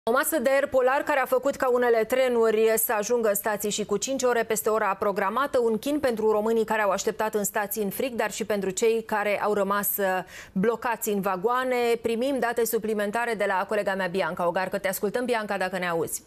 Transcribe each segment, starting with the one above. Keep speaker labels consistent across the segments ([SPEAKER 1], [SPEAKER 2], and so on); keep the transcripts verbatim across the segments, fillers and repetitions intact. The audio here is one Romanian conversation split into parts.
[SPEAKER 1] O masă de aer polar care a făcut ca unele trenuri să ajungă în stații și cu cinci ore peste ora programată, un chin pentru românii care au așteptat în stații în frig, dar și pentru cei care au rămas blocați în vagoane. Primim date suplimentare de la colega mea Bianca Ogarcă. Te ascultăm, Bianca, dacă ne auzi.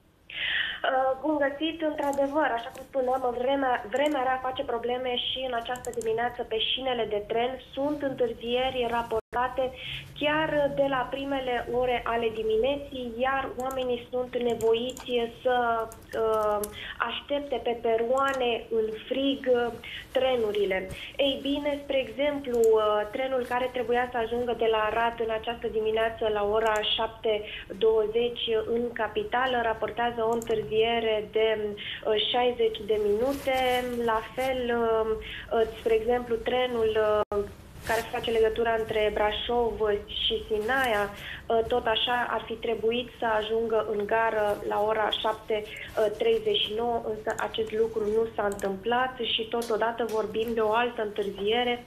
[SPEAKER 2] Bun găsit, într-adevăr, așa cum spuneam, vremea, vremea rea face probleme și în această dimineață pe șinele de tren. Sunt întârzieri raportate chiar de la primele ore ale dimineții, iar oamenii sunt nevoiți să uh, aștepte pe peroane în frig trenurile. Ei bine, spre exemplu, uh, trenul care trebuia să ajungă de la Arad în această dimineață la ora șapte douăzeci în capitală raportează o întârziere de șaizeci de minute. La fel, spre exemplu, trenul care face legătura între Brașov și Sinaia, tot așa ar fi trebuit să ajungă în gară la ora șapte treizeci și nouă, însă acest lucru nu s-a întâmplat și totodată vorbim de o altă întârziere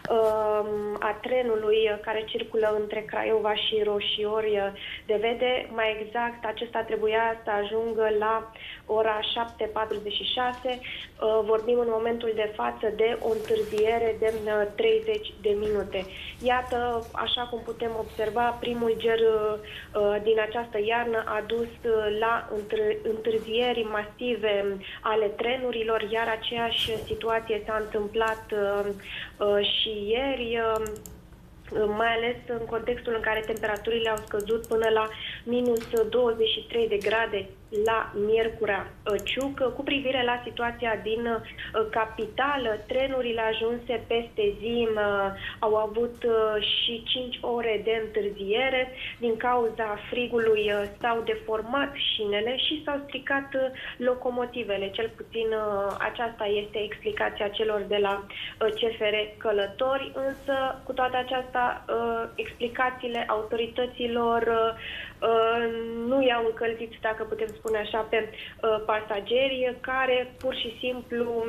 [SPEAKER 2] a trenului care circulă între Craiova și Roșiori de Vede. Mai exact, acesta trebuia să ajungă la ora șapte patruzeci și șase. Vorbim în momentul de față de o întârziere de treizeci de minute. Iată, așa cum putem observa, primul ger din această iarnă a dus la întârzieri masive ale trenurilor, iar aceeași situație s-a întâmplat și ieri, mai ales în contextul în care temperaturile au scăzut până la minus douăzeci și trei de grade la Miercurea Ciuc. Cu privire la situația din capitală, trenurile ajunse peste zi au avut și cinci ore de întârziere. Din cauza frigului s-au deformat șinele și s-au stricat locomotivele. Cel puțin aceasta este explicația celor de la C F R Călători, însă cu toate aceasta explicațiile autorităților nu i-au încălzit, dacă putem spune așa, pe pasageri care pur și simplu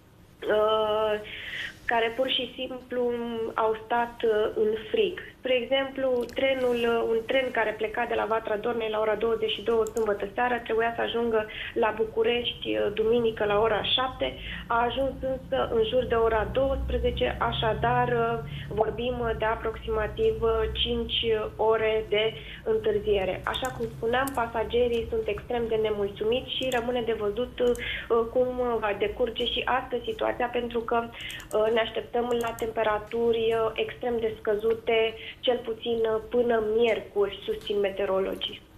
[SPEAKER 2] care pur și simplu au stat în frig. Spre exemplu, trenul, un tren care pleca de la Vatra Dornei la ora douăzeci și două sâmbătă seara trebuia să ajungă la București duminică la ora șapte, a ajuns însă în jur de ora douăsprezece, așadar vorbim de aproximativ cinci ore de întârziere. Așa cum spuneam, pasagerii sunt extrem de nemulțumiți și rămâne de văzut cum va decurge și astăzi situația, pentru că ne așteptăm la temperaturi extrem de scăzute, cel puțin până miercuri, susțin meteorologii.